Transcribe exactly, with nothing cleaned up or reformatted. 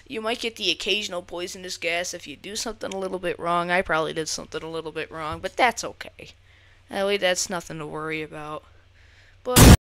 You might get the occasional poisonous gas if you do something a little bit wrong. I probably did something a little bit wrong, but that's okay. That way, that's nothing to worry about. But